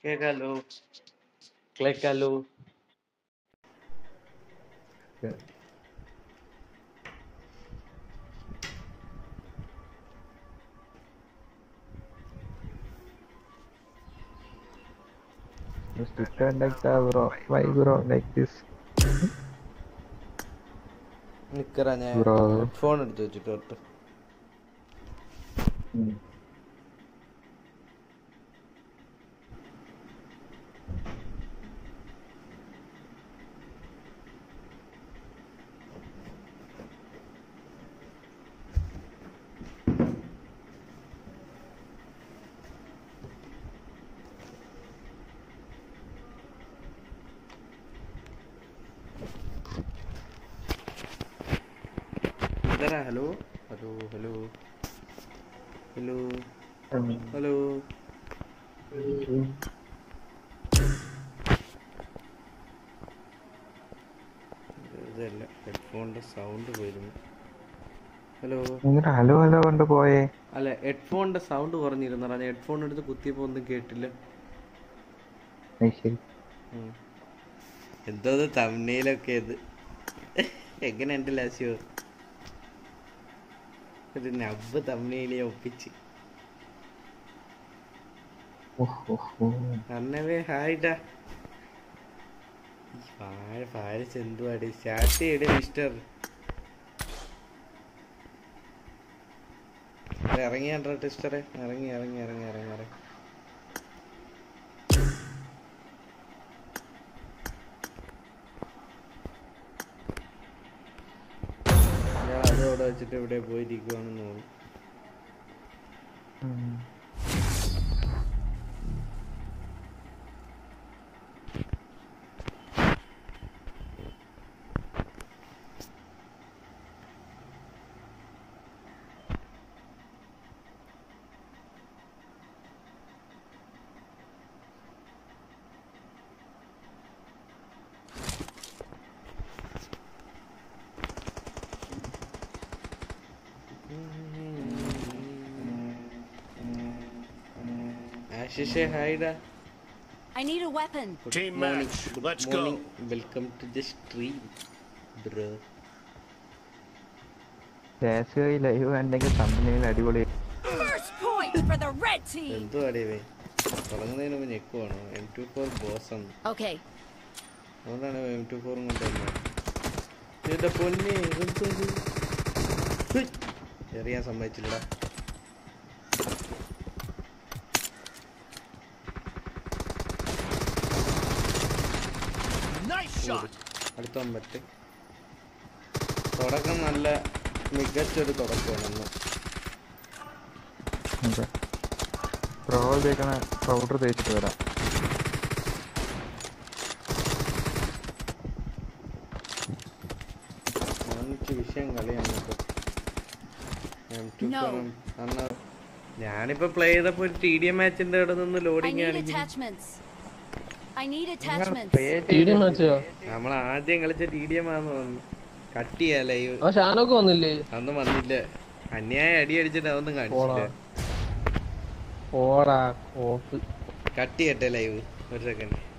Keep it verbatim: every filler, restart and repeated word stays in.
കേക്കാലോ കേക്കാലോ Sticker like that, bro. Why, bro? Like this, നിക്കറാ ഞാൻ bro? ഹെഡ്ഫോൺ എടുത്ത് വെച്ചിട്ട് തൊട്ട് Hmm. ഇതരാ hello hello hello hello Um, hello ഇതല്ല ഹെഡ്ഫോണിന്റെ സൗണ്ട് പോയിരുന്നു. ഹലോ ഇങ്ങനെ ഹലോ ഹലോ കൊണ്ട് പോയേ. അല്ല ഹെഡ്ഫോണിന്റെ സൗണ്ട് കുറഞ്ഞിരുന്നടാ. ഞാൻ ഹെഡ്ഫോൺ എടുത്ത് കുത്തിയപ്പോ ഒന്നും കേട്ടില്ല. ശരി. എന്തോ തമിഴിലൊക്കെ ഇത് എങ്ങനെയുണ്ട് ലാസ്യോ? ഒരു നബ്ബ് തമിഴിലെ ഒപ്പിച്ച് അന്നവേ ഹായ്ഡാ. പാഴ പാഴസ് എന്തുവാടി സ്റ്റാർട്ട് ചെയ്യടേ മിസ്റ്റർ. ഇറങ്ങിയാണ്ടോ ടെസ്റ്ററെ? ഇറങ്ങി ഇറങ്ങി ഇറങ്ങി ഇറങ്ങി ഇറങ്ങി ഞാൻ അതോടെ വെച്ചിട്ട് ഇവിടെ പോയിരിക്കുവാണെന്ന് തോന്നുന്നു. Ashishe, hi da. I need a weapon. Good Team morning. match. Good Let's morning. go. Welcome to the stream, bro. Live കണ്ടെങ്കിൽ തമ്മിൽ അടിപൊളി. First point for the red team. എന്തോ അടിവേ തുടങ്ങുന്നതിന് മുമ്പ് ഞെക്കുവാണോ? എം ടു ഫോർ ബോസ് ആണ്. Okay. അതുകൊണ്ടാണ് എം ടു ഫോറും കൊണ്ടുവന്നത്. എന്റെ പൊന്നെ എറിയാൻ സമ്മതിച്ചില്ലടാ. അടുത്ത മറ്റേ തുടക്കം നല്ല മികച്ചൊരു തുടക്കമാണ്. പ്രോ തേക്കണ പൗഡർ തേച്ചിട്ട് വരാം. വിഷയം കളിയാണ്. ഞാനിപ്പോ പ്ലേ ചെയ്തപ്പോ ഒരു ടി ഡി എം മാച്ചിന്റെ അവിടെ നിന്ന് ലോഡിങ് നമ്മൾ ആദ്യം കളിച്ച ടി ഡി എം ആന്ന് തോന്നുന്നു. കട്ട് ചെയ്യാ ലൈവ് അതൊന്നും വന്നില്ല. അന്യായ അടി അടിച്ചിട്ട് അതൊന്നും കാണിച്ചില്ല. കട്ട് ചെയ്യട്ടെ ലൈവ് ഒരു സെക്കൻഡ്.